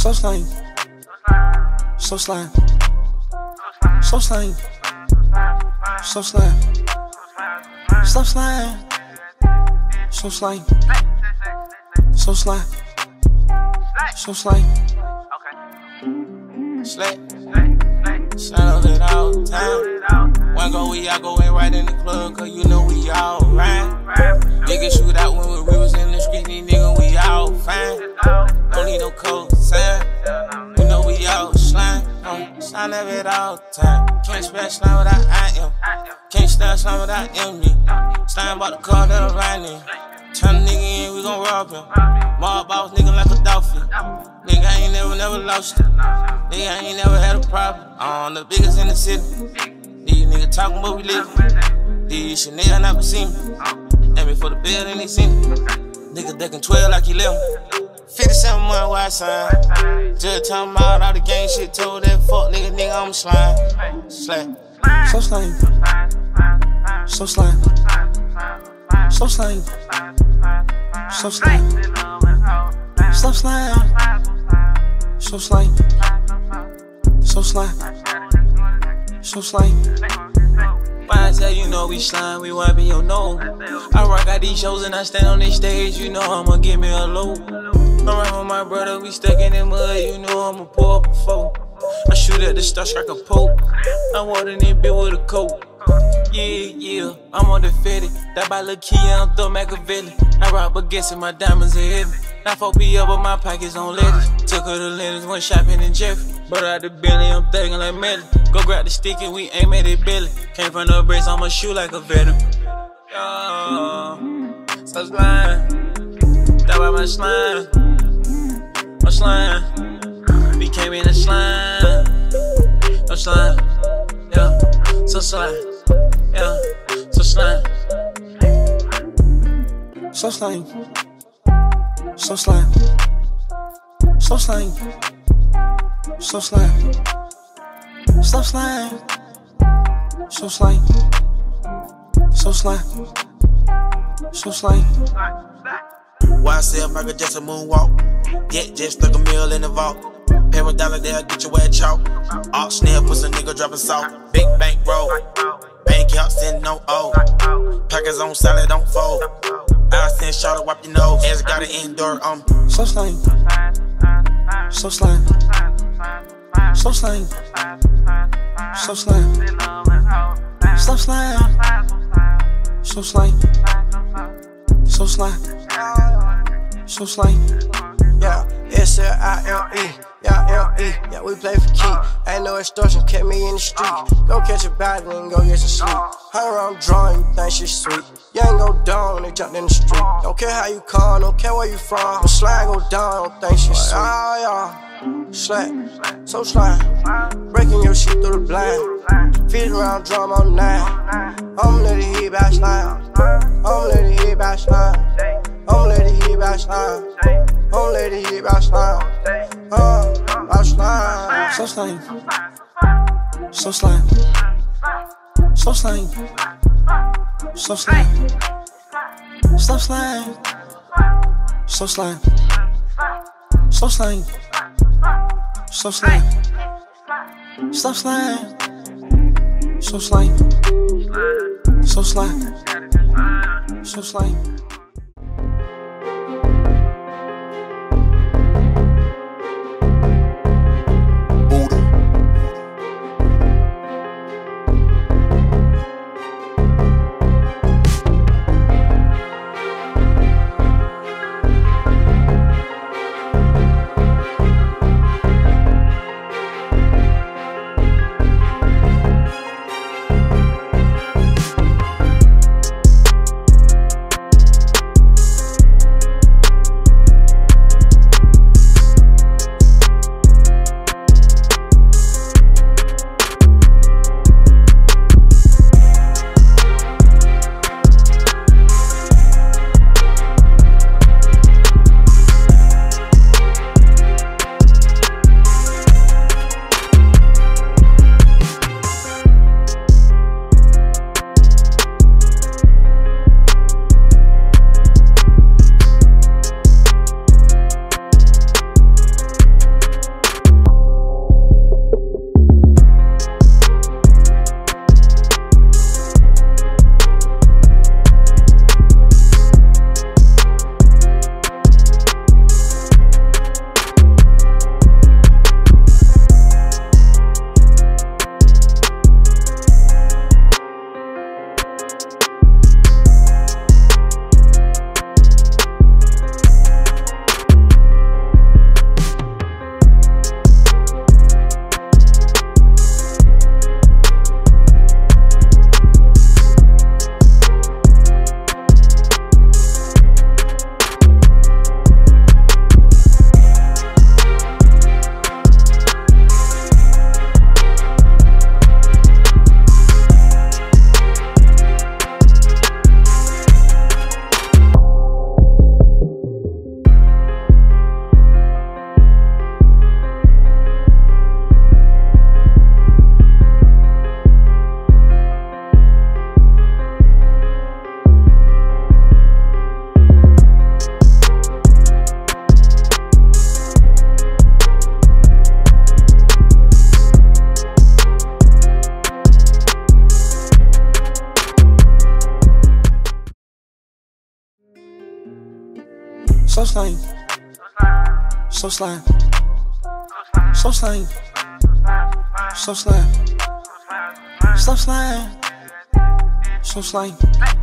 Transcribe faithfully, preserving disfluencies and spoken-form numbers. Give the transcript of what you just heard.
So slang, so slang, so slang, so slang, so slang, so slang, so slang, so slang. Slay, shadows it all the time. One go we all go in right in the club, cause you know we all right. Niggas shoot out when we was in the street, these niggas we all fine. Don't need no cold sign, you know we all slime. Um, sign of it all the time. Can't spell slime without I am. Can't spell slime without M D. Slime about the car that'll ride in. Turn the nigga in, we gon' rob him. Mob boss nigga like a dolphin. Nigga I ain't never, never lost it. Nigga I ain't never had a problem. I'm the biggest in the city. These niggas talking but we living. These Chanel never seen me. And before the building they seen me. Nigga decking twelve like he left me. fifty-seven month wide sign. Just talking about all the gang shit. Told that fuck nigga, nigga I'm slime. Slime. So slang, so slang, so slang, so slang, so slang, so slang, so slang, so slang. Why I tell you know we slime, we wiping your nose. I rock out these shows and I stand on this stage, you know I'ma give me a low. I'm right with my brother, we stuck in the mud, you know I'ma pour up a foe. I shoot at the star, strike a poke. I walk in this bitch with a coat. Yeah, yeah, I'm on the fetty. That by Lil' Key, I'm throw Machiavelli. I rock baguettes and my diamonds are heavy. Now four P up, but my pockets on lettuce. Took her to Lennox, went shopping in Jeffrey. Brought out the belly, I'm thinking like Melly. Go grab the stick and we aim at it belly. Came from the brace, I'ma shoot like a veteran. Oh, so slime. That by my slime. My slime. We came in the slime. No slime. Yeah, so slime. Yeah, so slime. So slang, so slang, so slang, so slang, so slang, so slang, so slang, so slang. Why I sell Michael Jackson moonwalk? Get just stuck a meal in the vault. Pay a dollar, they'll get your ass chalk. Ox snail, pussy nigga dropping salt. Big bank roll, bank out, send no O. Packers on salad, don't fold. I send shot to wipe your nose. Ass got an indoor, um. So slang, so slang, so slang, so slang, so slang, so slang, so slang, so slang. Yeah, S L I L E, yeah, L E, yeah, we play for keep. Ain't no extortion, kept me in the street. Go catch a body and go get some sleep. Hang around drawing, you think she's sweet. You ain't go down when they jumped in the street. Don't care how you come, don't care where you from. But slide go down, don't think she's sweet. Oh, yeah, slide, so slide. Breaking your shit through the blind. Feet around drum on nine. I'ma let it hit by slime. I'ma let it hit by slime. I'ma let it hit by slime. I'ma let it hit by slime. Uh, by slime. So slang, so slang, so slang, so slang, so slang, so slang, so slang, so slang, so slang, so slang, so slang, so slang. So slime. So slime. So slime. So slime. Stop slime. So slime.